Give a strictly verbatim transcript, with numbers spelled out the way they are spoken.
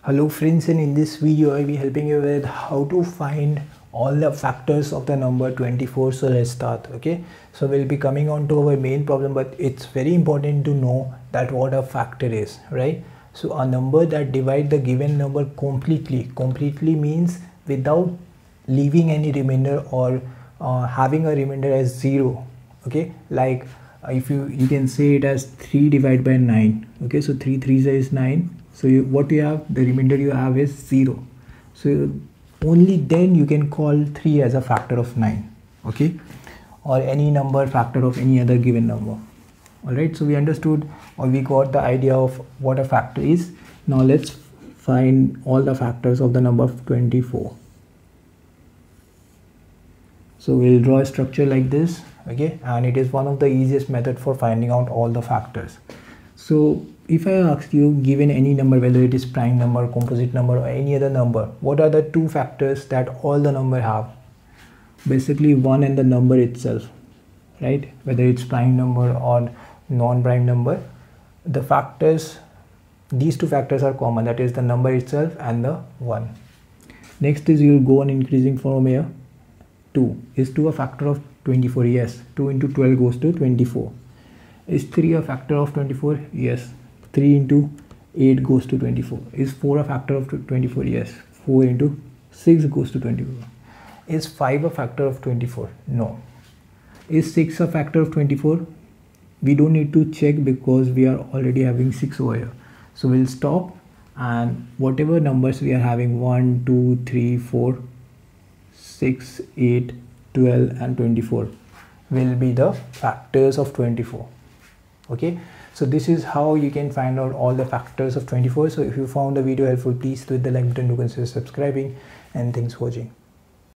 Hello friends, and in this video I will be helping you with how to find all the factors of the number twenty-four. So let's start. Okay, so we'll be coming on to our main problem, but it's very important to know that what a factor is, right? So a number that divides the given number completely completely means without leaving any remainder or uh, having a remainder as zero. Okay, like if you you can say it as three divided by nine. Okay, so three threes is nine. So you, what you have, the remainder you have is zero. So only then you can call three as a factor of nine. Okay, or any number factor of any other given number. All right, so we understood, or we got the idea of what a factor is. Now let's find all the factors of the number twenty-four. So we'll draw a structure like this. Okay, and it is one of the easiest method for finding out all the factors. So if I ask you, given any number, whether it is prime number, composite number, or any other number, what are the two factors that all the number have? Basically one and the number itself, right? Whether it's prime number or non-prime number, the factors, these two factors are common, that is the number itself and the one. Next is you'll go on increasing from here. two is two a factor of twenty-four? Yes. two into twelve goes to twenty-four. Is three a factor of twenty-four? Yes. three into eight goes to twenty-four. Is four a factor of twenty-four? Yes. four into six goes to twenty-four. Is five a factor of twenty-four? No. Is six a factor of twenty-four? We don't need to check because we are already having six over here. So we'll stop, and whatever numbers we are having, one, two, three, four, six, eight, twelve and twenty-four will be the factors of twenty-four. Okay, so this is how you can find out all the factors of twenty-four. So if you found the video helpful, please hit the like button to consider subscribing, and thanks for watching.